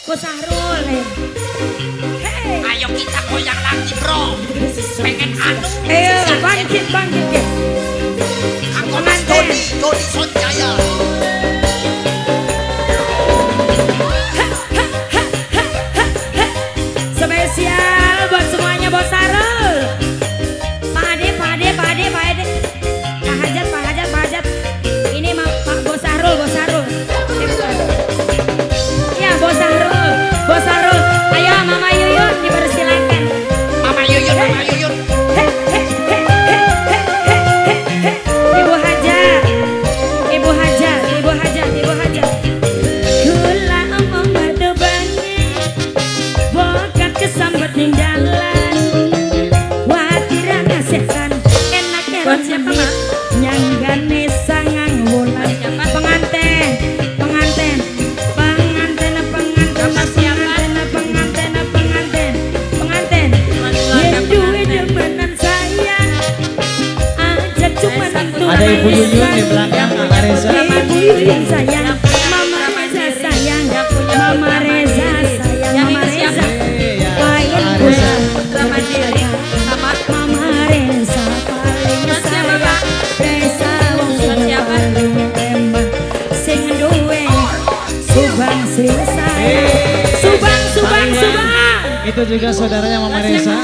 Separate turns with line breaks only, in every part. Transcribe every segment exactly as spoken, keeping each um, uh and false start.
Bos Sahrul. Hey.
Ayo kita goyang lagi bro. Pengen anu.
Ayo bangkit bangkit ya.
Aku Mas Dodi, Dodi Sonjaya.
Spesial buat semuanya Bos Sahrul. Pak Ade, Pak Ade, Pak Ade, Pak Ade. Pak Hajat, Pak Hajat, Pak Hajat. Ini Pak Bos Sahrul, Bos Sahrul. Ya Bos Sahrul, Bos Sahrul. Ayo Mama Yuyun dipersilakan.
Mama Yuyun, Mama Yuyun.
Ibu Hajar, Ibu Hajar, Ibu Hajar, Ibu Hajar. Gula omong batu bangi, bokat kesambet ning dalan. Watiran ngasihkan, enaknya rejeki, nyanggane sangang wulan. Pengantin, pengantin, pengantin, pengantin, pengantin, pengantin, pengantin, pengantin. Yang duwe demenan sayang, aja cuma itu.
Ada Ibu Yuyun di belakang, Mama Reza.
Ibu Yuyun sayang, Mama Reza sayang, Mama Reza sayang, Mama Reza. Paling gula, Mama Reza paling sayang, Reza wong paling emang. Sing duwe Subang sing sayang, Subang, Subang, Subang.
Itu juga saudaranya Mama Reza.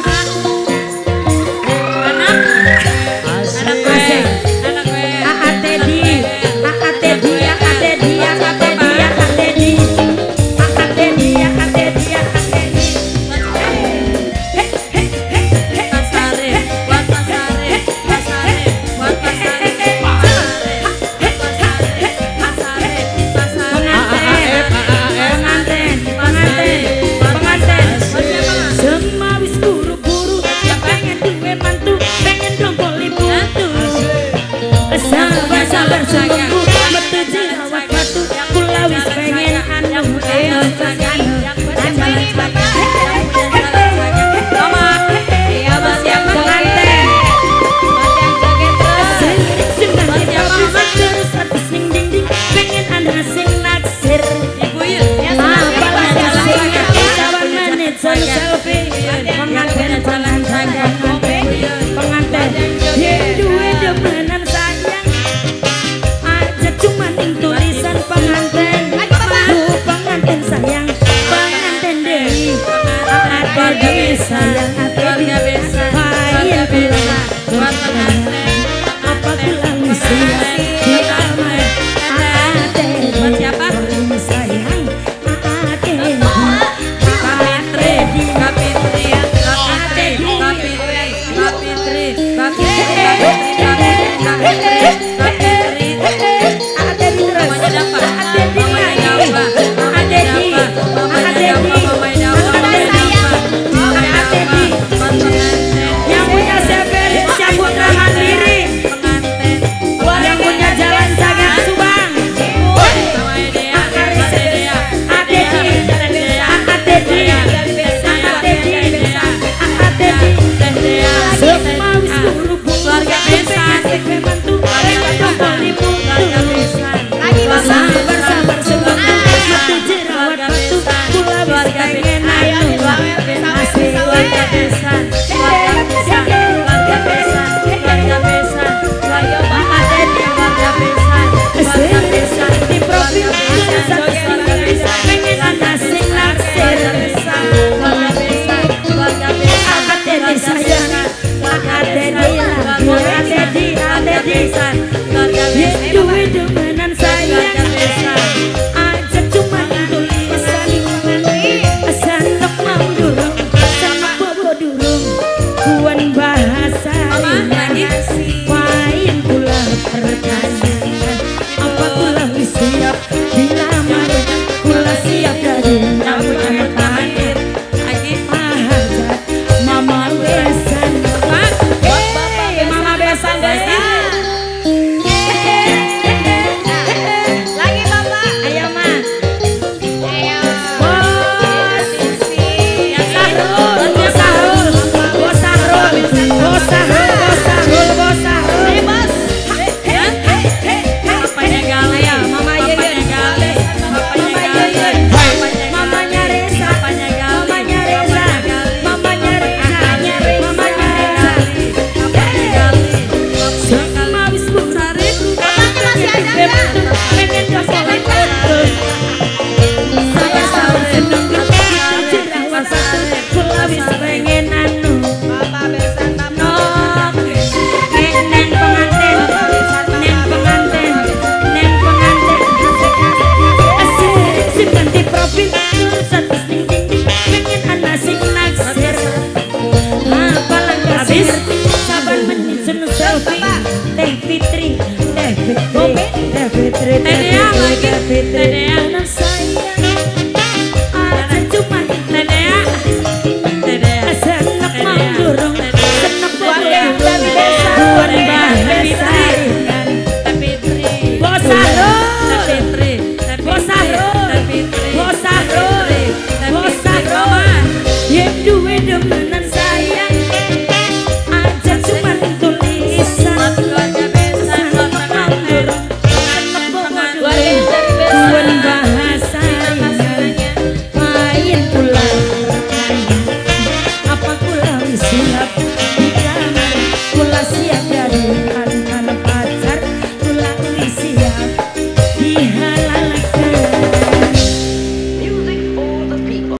Asik.
Aa Teddy, Aa Teddy, Aa Teddy, Aa Teddy, Aa Teddy, Aa Teddy, Aa Teddy, Aa Teddy. Pengantin, pengantin, pengantin. Semua wis buru-buru, pengen duwe mantu, pengen dongkol ibu tuh. Sabar sabar seminggu metu jerawat batu, kula wis pengen anu ayo anu anu Mama, iya Mas yang pengantin. Sing sing kita bisa terus atus ning dinding, pengen anda sing naksir. Ibu Yun, apalah sing cawan menit selfie. Pengantin pengantin pengantin, yang duwe demenan sayang. Cuman tulisan pengantin, oh pengantin sayang, pengantin Dewi, Aa Teddy sayang, Aa